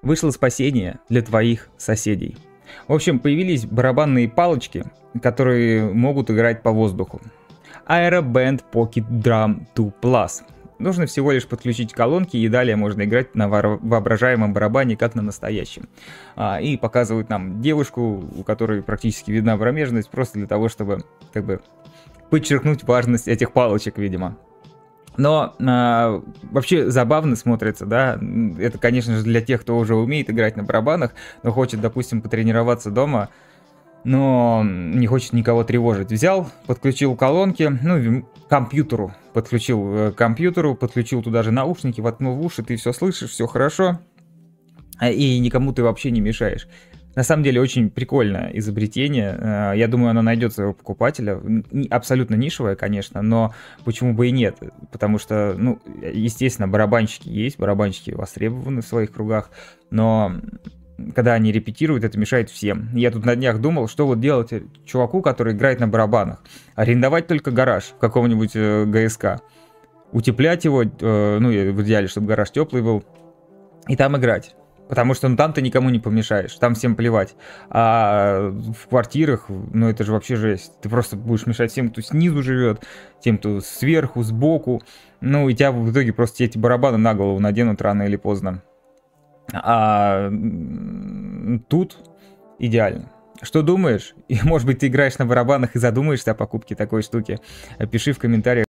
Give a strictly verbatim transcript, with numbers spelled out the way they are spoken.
Вышло спасение для твоих соседей. В общем, появились барабанные палочки, которые могут играть по воздуху. Aeroband Pocket Drum два Plus. Нужно всего лишь подключить колонки, и далее можно играть на воображаемом барабане, как на настоящем. А, и показывают нам девушку, у которой практически видна промежность, просто для того, чтобы как бы подчеркнуть важность этих палочек, видимо. Но а, вообще забавно смотрится, да, это, конечно же, для тех, кто уже умеет играть на барабанах, но хочет, допустим, потренироваться дома, но не хочет никого тревожить. Взял, подключил колонки, ну, к компьютеру, подключил к компьютеру, подключил туда же наушники, воткнул в уши, ты все слышишь, все хорошо, и никому ты вообще не мешаешь. На самом деле очень прикольное изобретение. Я думаю, оно найдет своего покупателя. Абсолютно нишевое, конечно, но почему бы и нет? Потому что, ну, естественно, барабанщики есть, барабанщики востребованы в своих кругах, но когда они репетируют, это мешает всем. Я тут на днях думал, что вот делать чуваку, который играет на барабанах. Арендовать только гараж в каком-нибудь э, ГСК. Утеплять его, э, ну, в идеале, чтобы гараж теплый был, и там играть. Потому что ну, там ты никому не помешаешь, там всем плевать. А в квартирах, ну это же вообще жесть. Ты просто будешь мешать всем, кто снизу живет, тем, кто сверху, сбоку. Ну и тебя в итоге просто эти барабаны на голову наденут рано или поздно. А тут идеально. Что думаешь? И, может быть, ты играешь на барабанах и задумаешься о покупке такой штуки? Пиши в комментариях.